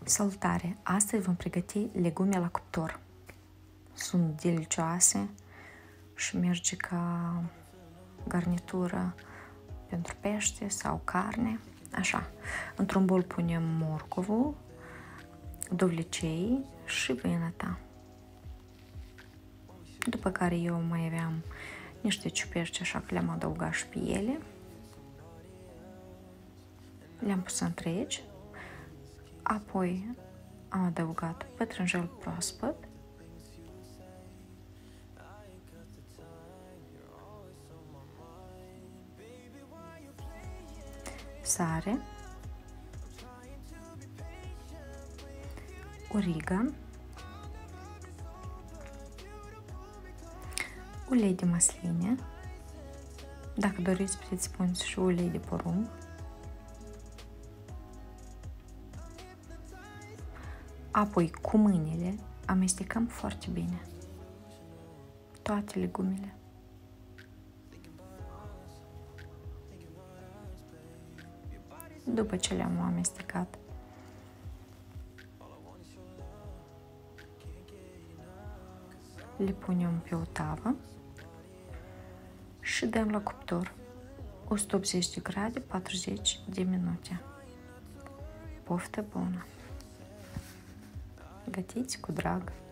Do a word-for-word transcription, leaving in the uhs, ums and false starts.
Salutare! Astăzi vom pregăti legume la cuptor. Sunt delicioase și merge ca garnitură pentru pește sau carne. Așa, într-un bol punem morcovul, dovlecei și vânăta. După care eu mai aveam niște ciuperci, așa că le-am adăugat și pe ele. Le-am pus întregi. Apoi am adăugat pătrunjel proaspăt, sare, origan, ulei de măsline, dacă doriți puteți pune și ulei de porumb, apoi cu mâinile amestecăm foarte bine toate legumele. După ce le-am amestecat, le punem pe o tavă și dăm la cuptor o sută optzeci de grade, patruzeci de minute. Poftă bună! Gătiți cu drag!